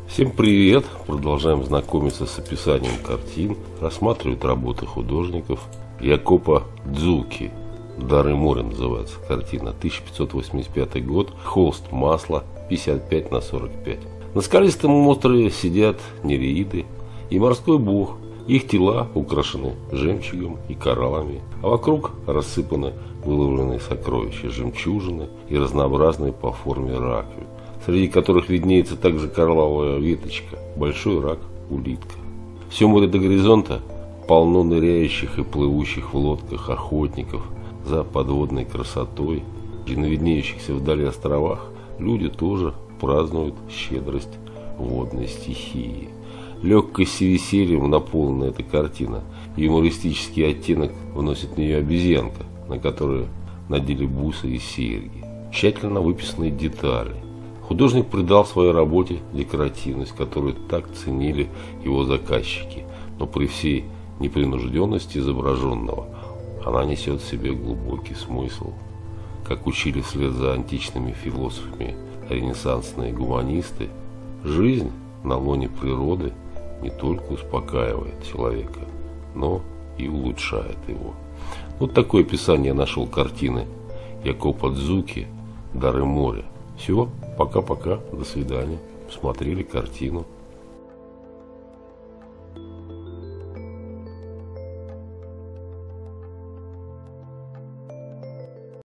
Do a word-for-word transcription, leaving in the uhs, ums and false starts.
Всем привет! Продолжаем знакомиться с описанием картин, рассматривать работы художников. Якопо Дзуки. «Дары моря» называется картина. тысяча пятьсот восемьдесят пятый год. Холст масла пятьдесят пять на сорок пять. На скалистом острове сидят нереиды и морской бог. Их тела украшены жемчугом и кораллами, а вокруг рассыпаны выложенные сокровища, жемчужины и разнообразные по форме раковин, среди которых виднеется также коралловая веточка, большой рак, улитка. Все море до горизонта полно ныряющих и плывущих в лодках охотников за подводной красотой, и на виднеющихся вдали островах люди тоже празднуют щедрость водной стихии. Легкость и весельем наполнена эта картина. Юмористический оттенок вносит в нее обезьянка, на которой надели бусы и серьги. Тщательно выписанные детали. Художник придал своей работе декоративность, которую так ценили его заказчики, но при всей непринужденности изображенного она несет в себе глубокий смысл. Как учили вслед за античными философами ренессансные гуманисты, жизнь на лоне природы не только успокаивает человека, но и улучшает его. Вот такое описание я нашел картины Якопо Дзуки «Дары моря». Все, пока-пока, до свидания. Смотрели картину.